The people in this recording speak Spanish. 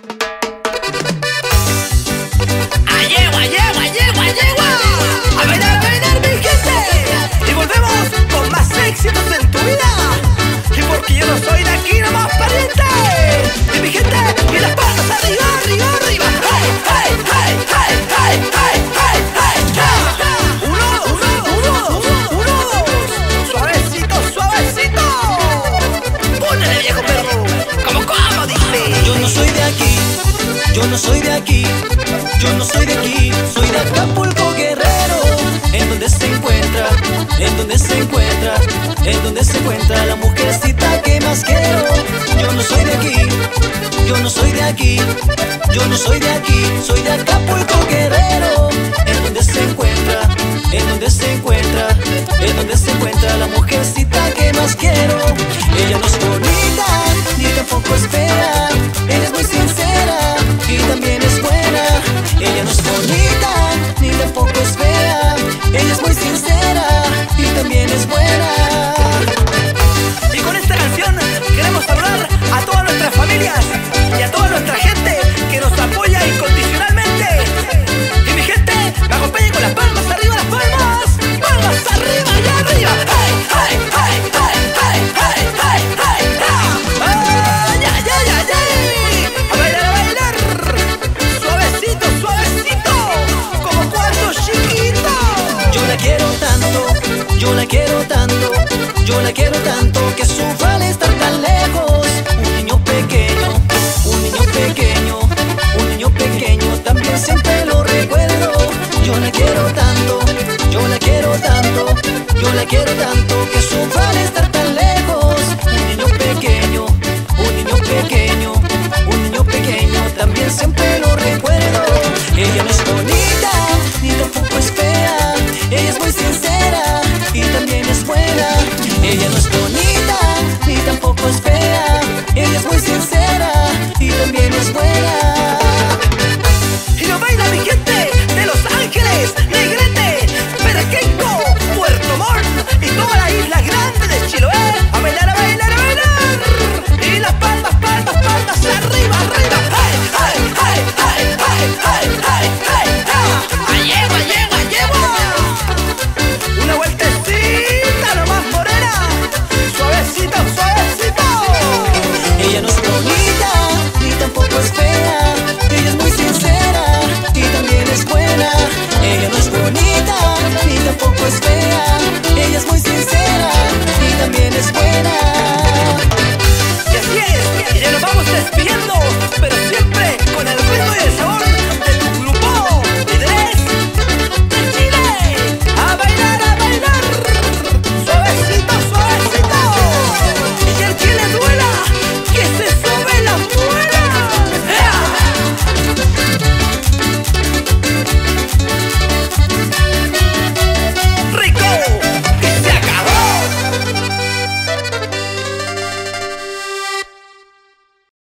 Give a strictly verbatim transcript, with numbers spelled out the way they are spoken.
¡Ayegua, ayegua, ayegua, ayegua! ¡A bailar, a bailar, mi gente! Y volvemos con más éxitos en tu vida. Y porque yo no soy de aquí nomás, pariente. Y mi gente, y las palmas arriba, arriba, arriba. ¡Hey, hey, hey, hey, hey, hey, hey, hey! ¡Ya! ¡Uno, uno, uno, uno, uno! ¡Suavecito, suavecito! ¡Pónele, viejo perro! ¡Como, como, dice! Yo no soy de aquí, yo no soy de aquí, yo no soy de aquí, soy de Acapulco, Guerrero. En donde se encuentra, en donde se encuentra, en donde se encuentra la mujercita que más quiero. Yo no soy de aquí, yo no soy de aquí, yo no soy de aquí, soy de Acapulco, Guerrero. En donde se encuentra, en donde se encuentra, en donde se encuentra la mujercita que más quiero. Ella no es bonita, ni tampoco es fea, ella es muy